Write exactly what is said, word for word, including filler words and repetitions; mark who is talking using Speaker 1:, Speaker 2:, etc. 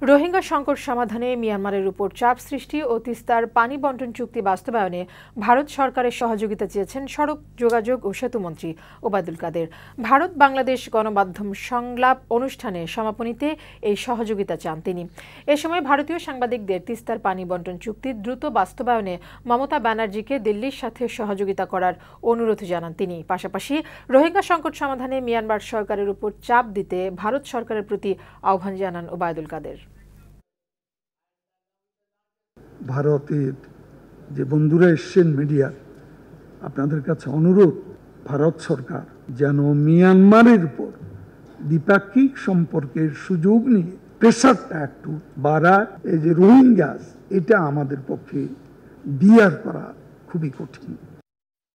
Speaker 1: রোহিঙ্গা সংকট সমাধানে মিয়ানমারের উপর চাপ সৃষ্টি ও তিস্তার পানি বণ্টন চুক্তি বাস্তবায়নে ভারত সরকারের সহযোগিতা চেয়েছেন সড়ক যোগাযোগ ও সেতুমন্ত্রী ওবায়দুল কাদের। ভারত বাংলাদেশ গণমাধ্যম সংলাপ অনুষ্ঠানে সমাপনীতে এই সহযোগিতা চান তিনি। এ সময় ভারতীয় সাংবাদিকদের তিস্তার পানি বণ্টন চুক্তির দ্রুত বাস্তবায়নে মমতা ব্যানার্জিকে দিল্লির সাথে সহযোগিতা করার অনুরোধ জানান তিনি। পাশাপাশি রোহিঙ্গা সংকট সমাধানে মিয়ানমার সরকারের উপর চাপ দিতে ভারত সরকারের প্রতি আহ্বান জানান ওবায়দুল কাদের।
Speaker 2: ভারতের যে বন্ধুরা এসছেন মিডিয়ার, আপনাদের কাছে অনুরোধ, ভারত সরকার যেন মিয়ানমারের উপর দ্বিপাক্ষিক সম্পর্কের সুযোগ নিয়ে প্রেশারটা একটু বাড়ায়। এই যে রোহিঙ্গাস, এটা আমাদের পক্ষে বিয়ার করা খুবই কঠিন।